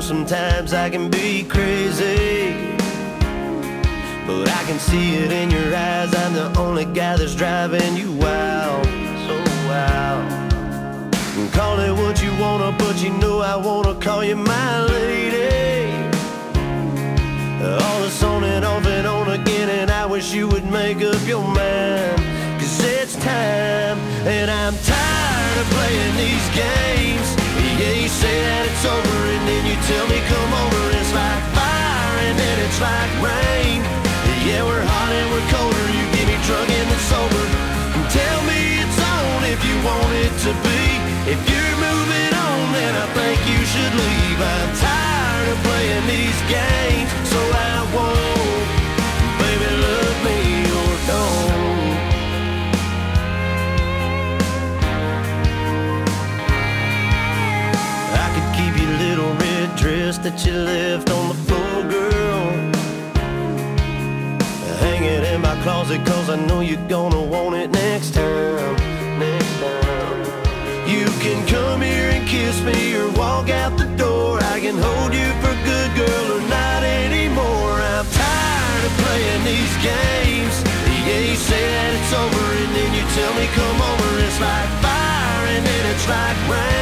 sometimes I can be crazy, but I can see it in your eyes. I'm the only guy that's driving you wild, so wild. Call it what you wanna, but you know I wanna call you my lady. All this on and off and on again, and I wish you would make up your mind, 'cause it's time, and I'm tired of playing these games. Yeah, you say that it's over, and then you tell me come over. It's like fire, and then it's like rain. Yeah, we're hot and we're colder. You get me drunk and then sober. And tell me it's on if you want it to be. If you're moving on, then I think you should leave. I'm tired of playing these games, so I won't. Baby, love me or don't. I could keep your little red dress that you left on the floor, girl. Hang it in my closet, 'cause I know you're gonna want it next time. Next time. You can come here and kiss me or walk out the door. I can hold you for good, girl, or not anymore. I'm tired of playing these games. Yeah, you say that it's over, and then you tell me come over. It's like fire, and then it's like rain.